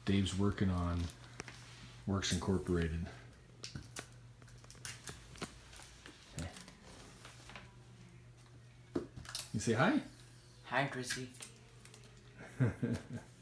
Dave's working on Works Incorporated. Okay. You say hi? Hi, Chrissy.